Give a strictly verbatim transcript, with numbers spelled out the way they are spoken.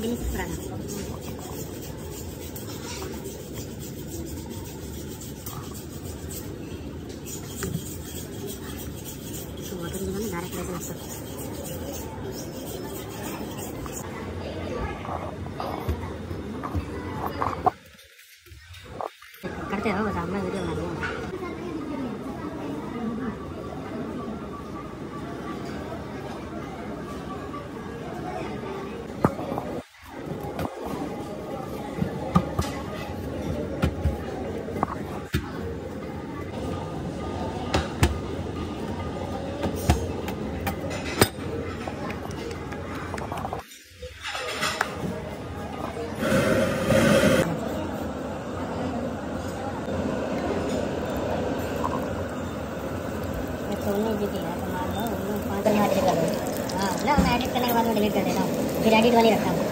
jenis kerang. Water juga direct dari masuk. करते रहो बस मैं वीडियो बना दूँगा सोने जी की है तो मान लो पाँच करने वाली कर हाँ ना मैं एडिट करने के बाद में डिलीट कर देता हूँ फिर एडिट वाली रखता हूँ